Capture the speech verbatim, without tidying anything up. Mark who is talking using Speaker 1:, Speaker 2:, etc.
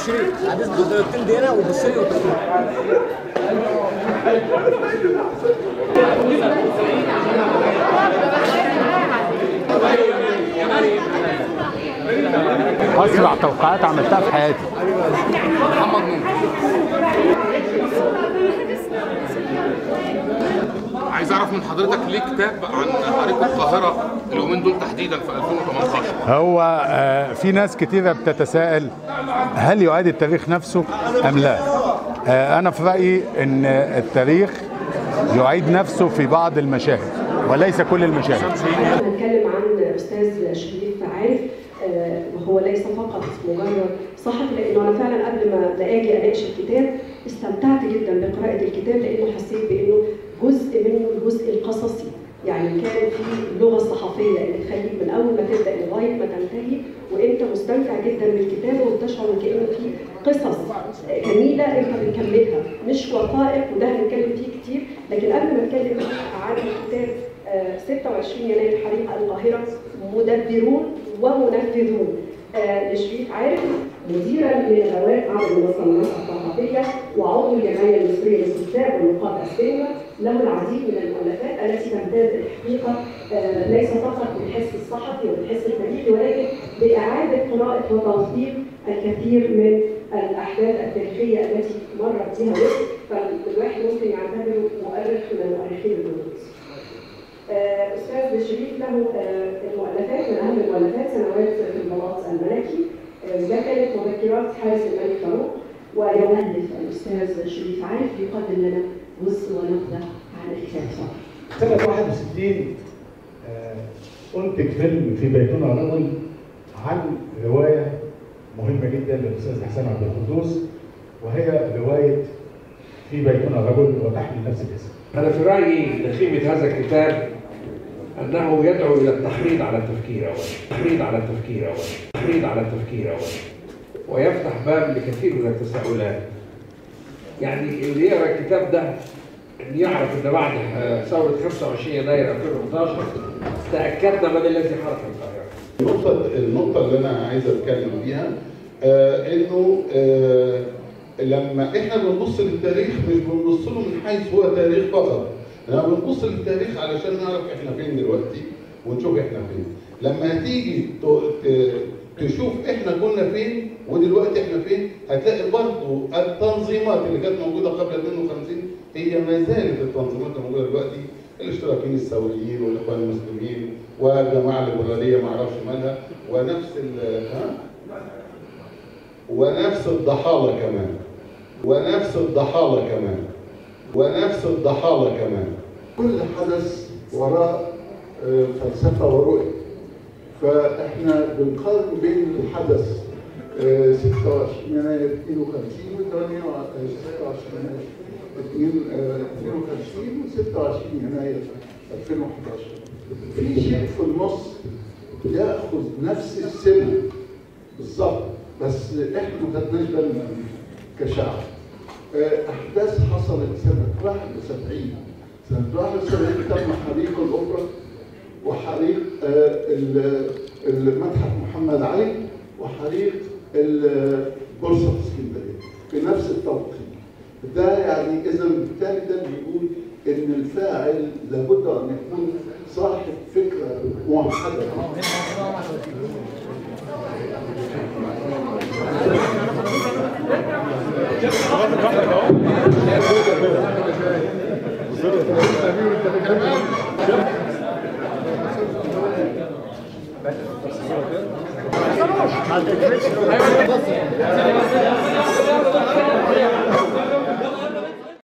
Speaker 1: شريف عديت بالدقيقتين دي انا وبص لي وتصوير.
Speaker 2: اسرع توقعات عملتها في حياتي.
Speaker 3: محمد نور. عايز اعرف من حضرتك ليه كتاب عن حريق القاهره اليومين دول تحديدا في ألفين وثمانية عشر؟
Speaker 2: هو آه في ناس كتيرة بتتساءل هل يعاد التاريخ نفسه أم لا؟ آه أنا في رأيي أن التاريخ يعيد نفسه في بعض المشاهد وليس كل المشاهد.
Speaker 4: هنتكلم عن أستاذ شريف عارف، وهو ليس فقط مجرد صحفي، لانه انا فعلا قبل ما اجي اناقش الكتاب استمتعت جدا بقراءه الكتاب، لانه حسيت بانه جزء منه الجزء القصصي، يعني كان في اللغه الصحفيه اللي تخليك من اول ما تبدا لغايه ما تنتهي وانت مستمتع جدا بالكتابه وبتشعر كانه في قصص جميله انت بتكملها، مش وثائق، وده هنتكلم فيه كتير. لكن قبل ما اتكلم عن الكتاب ستة وعشرين يناير حريق القاهره مدبرون ومنفذون آه لشريف عارف، مديرا لندوات عرض المصنعات الثقافيه وعضو الجمعيه المصريه للاستفتاء والنقاط السينما، له العديد من المؤلفات التي تمتاز الحقيقه آه ليس فقط بالحس الصحفي والحس التاريخي، ولكن باعاده قراءه وتوثيق الكثير من الاحداث التاريخيه التي مرت بها مصر، فالواحد ممكن يعتبره مؤرخ من مؤرخين البلاد. أستاذ شريف له المؤلفات، من أهم المؤلفات سنوات في البلاط الملكي، ده كانت مذكرات حارس الملك فاروق، ويؤلف الأستاذ شريف عارف يقدم لنا جزء ونبذة عن الكتاب.
Speaker 5: سنة واحد وستين أنتج فيلم في بيتنا رجل عن رواية مهمة جدا للأستاذ حسين عبد القدوس، وهي رواية في بيتنا رجل وتحمل نفس الاسم.
Speaker 6: أنا في رأيي لخيمة هذا الكتاب أنه يدعو إلى التحريض على التفكير أولا، التحريض على التفكير أولا، التحريض على التفكير أولا، ويفتح باب لكثير من التساؤلات. يعني اللي يقرأ الكتاب ده أن يعرف أن بعد ثورة خمسة وعشرين يناير ألفين وإحدى عشر تأكدنا من الذي حرك القاهرة.
Speaker 7: النقطة النقطة اللي أنا عايز أتكلم فيها آه إنه آه لما احنا بنبص للتاريخ مش بنبص له من حيث هو تاريخ فقط، لما بنبص للتاريخ علشان نعرف احنا فين دلوقتي ونشوف احنا فين. لما هتيجي تشوف احنا كنا فين ودلوقتي احنا فين، هتلاقي برضه التنظيمات اللي كانت موجوده قبل اثنين وخمسين هي ما زالت التنظيمات الموجوده دلوقتي، الاشتراكيين الثوريين والاخوان المسلمين والجماعه الليبراليه ما اعرفش مالها، ونفس ال ها ونفس الضحاله كمان ونفس الضحالة كمان ونفس الضحالة كمان.
Speaker 8: كل حدث وراء فلسفة ورؤية، فإحنا بنقارن بين الحدث ستة وعشرين يناير اثنين وخمسين و ستة وعشرين يناير اثنين وخمسين و ستة وعشرين يناير ألفين وإحدى عشر. في شيء في النص يأخذ نفس السن بالظبط، بس إحنا ما خدناش بالنا كشعب. أحداث حصلت سنة واحد وسبعين، سنة واحد وسبعين تم حريق الأوبرا وحريق المتحف محمد علي وحريق البورصة في اسكندرية في نفس التوقيت. ده يعني إذا بالتالي ده بيقول إن الفاعل لابد أن يكون صاحب فكرة موحدة.
Speaker 2: ما